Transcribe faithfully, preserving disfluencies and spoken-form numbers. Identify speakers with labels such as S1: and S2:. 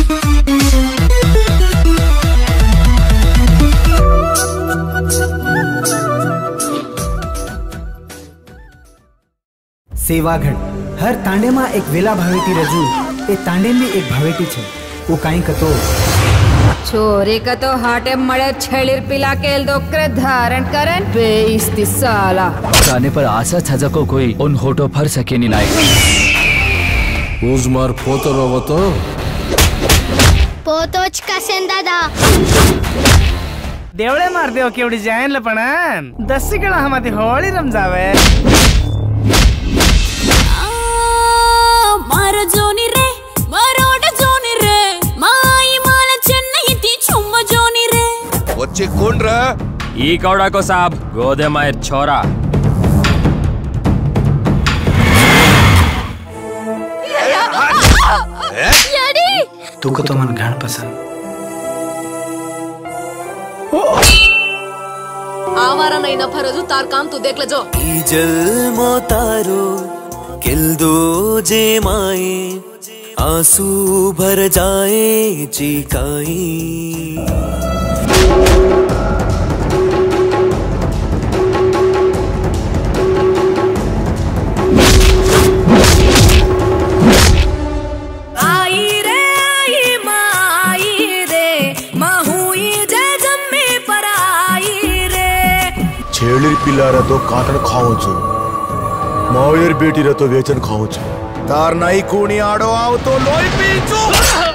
S1: सेवागढ़ हर तांडे में एक वेला भावेटी रजू ए तांडे में एक भावेटी छे वो काई कतो
S2: छोरे कतो हाटे मड़े छेलिर पिला केल दोकरे धारण करन बेइज्जती साला
S3: जाने पर आशा छजा को कोई उन होटो भर सके नहीं लायक
S4: उजमार फोतो रोवतो
S5: पोतोच कसेन दादा
S6: देवळे मार देव केवढी जायन लपणन दसिकळा हमाती होळी रमजावे
S7: मारो जोनी रे मरोड जोनी रे माई माला चेन्नई ती चुम्मा जोनी रे
S4: वच्चे कोण रा
S3: ई कौड़ा को साहब गोदे मायर छोरा
S7: याडी
S1: तू को तो मन घाण पसंद
S7: आवारा नहीं ना फरजू तार काम तू देख ले जो
S8: ई जल मोतारो किल्दो जे माए आंसू भर जाए चिकाई
S7: आई रे आई माई रे माहुई जे जम्मे पर आई रे
S4: छेलिर पिलारा तो काटण खाऊछु मावेर बेटी रे तो वेचन खाऊछु तार नाई कूणी आडो आव तो लोई पीचू